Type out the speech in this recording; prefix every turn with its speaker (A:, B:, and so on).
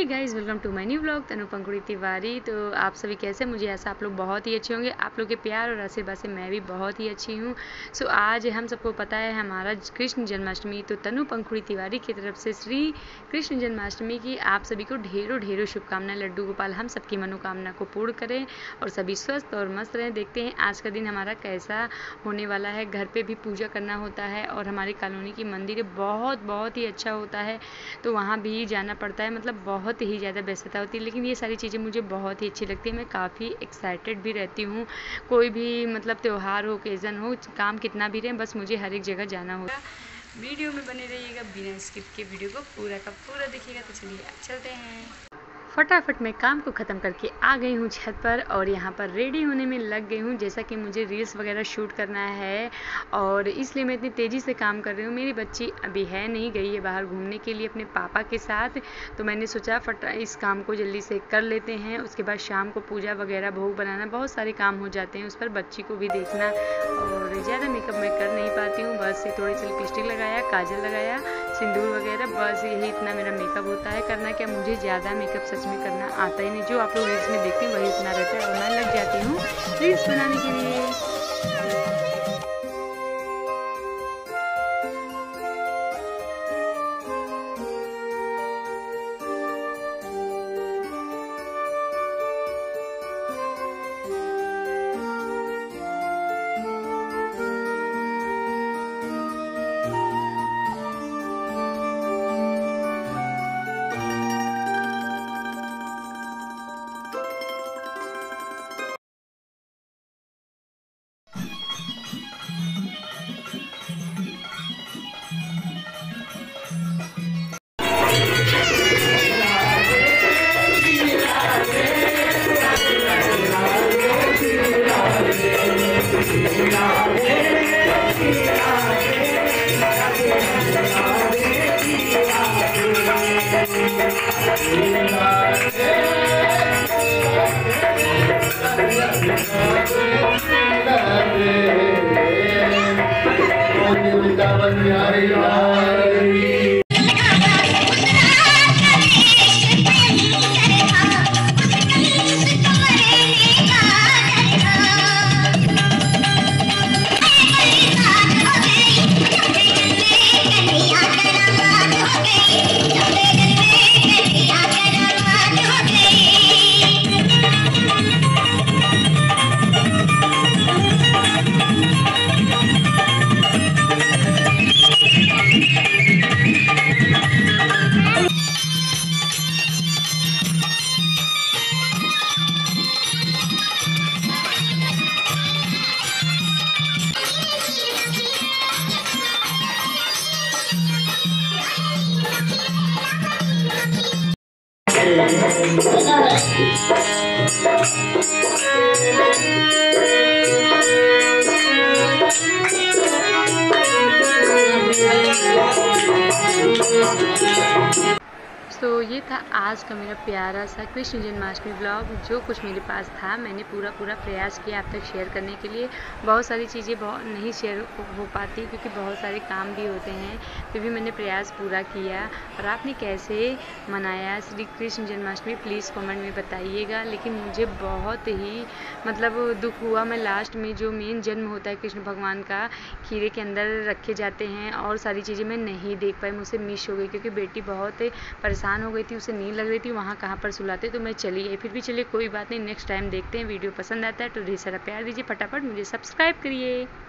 A: Guys, welcome to my new vlog Tanu Pankhudi Tiwari. तो आप सभी कैसे? मुझे ऐसा आप लोग बहुत ही अच्छे होंगे। आप लोग के प्यार और आशीर्वाद से मैं भी बहुत ही अच्छी हूँ। आज हम सबको पता है हमारा कृष्ण जन्माष्टमी। तो तनु पंखुड़ी तिवारी की तरफ से श्री कृष्ण जन्माष्टमी की आप सभी को ढेरों ढेरों शुभकामनाएं। लड्डू गोपाल हम सबकी मनोकामना को पूर्ण करें और सभी स्वस्थ और मस्त रहें। देखते हैं आज का दिन हमारा कैसा होने वाला है। घर पे भी पूजा करना होता है और हमारी कॉलोनी की मंदिर बहुत ही अच्छा होता है, तो वहाँ भी जाना पड़ता है। मतलब बहुत ही ज़्यादा व्यस्तता होती है, लेकिन ये सारी चीज़ें मुझे बहुत ही अच्छी लगती है। मैं काफ़ी एक्साइटेड भी रहती हूँ। कोई भी मतलब त्यौहार हो, ओकेज़न हो, काम कितना भी रहे, बस मुझे हर एक जगह जाना होगा। वीडियो में बने रहिएगा, बिना स्किप के वीडियो को पूरा का पूरा देखिएगा। तो चलिए चलते हैं। फटाफट मैं काम को ख़त्म करके आ गई हूँ छत पर और यहाँ पर रेडी होने में लग गई हूँ, जैसा कि मुझे रील्स वगैरह शूट करना है और इसलिए मैं इतनी तेज़ी से काम कर रही हूँ। मेरी बच्ची अभी है नहीं, गई है बाहर घूमने के लिए अपने पापा के साथ। तो मैंने सोचा इस काम को जल्दी से कर लेते हैं, उसके बाद शाम को पूजा वगैरह, भोग बनाना, बहुत सारे काम हो जाते हैं। उस पर बच्ची को भी देखना और ज़्यादा मेकअप मैं कर नहीं पाती हूँ। बस थोड़ी सी लिपस्टिक लगाया, काजल लगाया, सिंदूर वगैरह, बस यही इतना मेरा मेकअप होता है। करना क्या, मुझे ज़्यादा मेकअप सच में करना आता ही नहीं। जो आप लोग रील्स में देखते हैं वही इतना रहता है और मैं लग जाती हूँ रील्स बनाने के लिए। तो ये था आज का मेरा प्यारा सा कृष्ण जन्माष्टमी ब्लॉग। जो कुछ मेरे पास था मैंने पूरा प्रयास किया आप तक शेयर करने के लिए। बहुत सारी चीज़ें नहीं शेयर हो पाती क्योंकि बहुत सारे काम भी होते हैं, फिर भी मैंने प्रयास पूरा किया। और आपने कैसे मनाया श्री कृष्ण जन्माष्टमी प्लीज़ कमेंट में बताइएगा। लेकिन मुझे बहुत ही मतलब दुख हुआ। मैं लास्ट में जो मेन जन्म होता है कृष्ण भगवान का, खीरे के अंदर रखे जाते हैं और सारी चीज़ें मैं नहीं देख पाई, मुझसे मिस हो गई क्योंकि बेटी बहुत परेशान हो गई थी, उसे नींद लग रही थी, वहाँ कहाँ पर सुलाते। तो मैं चली गई। फिर भी चलिए कोई बात नहीं, नेक्स्ट टाइम देखते हैं। वीडियो पसंद आता है तो ढेर सारा प्यार दीजिए, फटाफट मुझे सब्सक्राइब करिए।